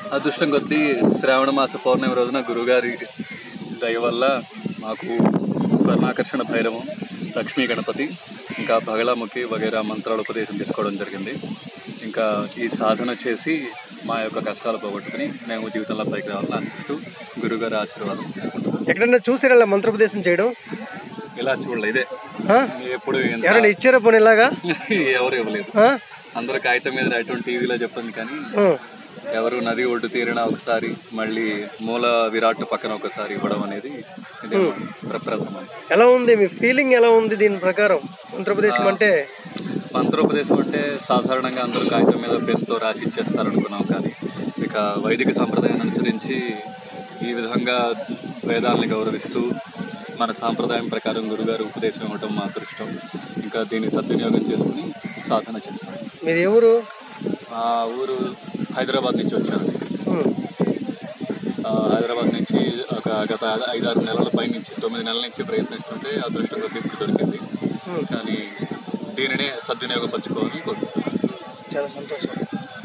అదృష్టం కొద్దీ శ్రావణ మాస పౌర్ణమి రోజున గురుగారి దయ వల్ల మాకు స్వర్ణాకర్షణ భైరవం, లక్ష్మీ గణపతి, ఇంకా బగళాముఖి వగైరా మంత్రాల ఉపదేశం తీసుకోవడం జరిగింది. ఇంకా ఈ సాధన చేసి మా యొక్క కష్టాలు పోగొట్టుకుని మేము జీవితంలో పైకి రావాలని ఆశిస్తూ గురుగారి ఆశీర్వాదం తీసుకుంటాం. ఎక్కడన్నా చూసారా మంత్రోపదేశం చేయడం? ఇలా చూడలే, ఇదే ఎప్పుడు ఎవరైనా ఇచ్చారా పోనీ ఇలాగా? ఎవరు ఇవ్వలేదు. అందరూ కాగితం మీద రాయటం టీవీలో చెప్తుంది కానీ ఎవరు నది ఒడ్డు తీరిన ఒకసారి, మళ్ళీ మూల విరాట్ పక్కన ఒకసారి ఇవ్వడం అనేది ప్రప్రథమం. ఎలా ఉంది మీ ఫీలింగ్? ఎలా ఉంది దీని ప్రకారం మంత్రోపదేశం అంటే? మంత్రోపదేశం అంటే సాధారణంగా అందరూ కాగితం మీద పెన్తో రాసి ఇచ్చేస్తారు అనుకున్నాం, కానీ ఇక వైదిక సాంప్రదాయాన్ని అనుసరించి ఈ విధంగా వేదాలని గౌరవిస్తూ మన సాంప్రదాయం ప్రకారం గురుగారు ఉపదేశం ఇవ్వటం మా అదృష్టం. ఇంకా దీన్ని సద్వినియోగం చేసుకుని సాధన చేస్తాం. మీది ఎవరు? ఆ ఊరు హైదరాబాద్ నుంచి వచ్చాను. హైదరాబాద్ నుంచి ఒక గత 5-6 నెలల పై నుంచి 9 నెలల నుంచి ప్రయత్నిస్తుంటే అదృష్టం కొద్ది ఇప్పుడు దొరికింది. కానీ దీనినే సద్వినియోగపరచుకోవాలని కోరుకుంటున్నాను. చాలా సంతోషం.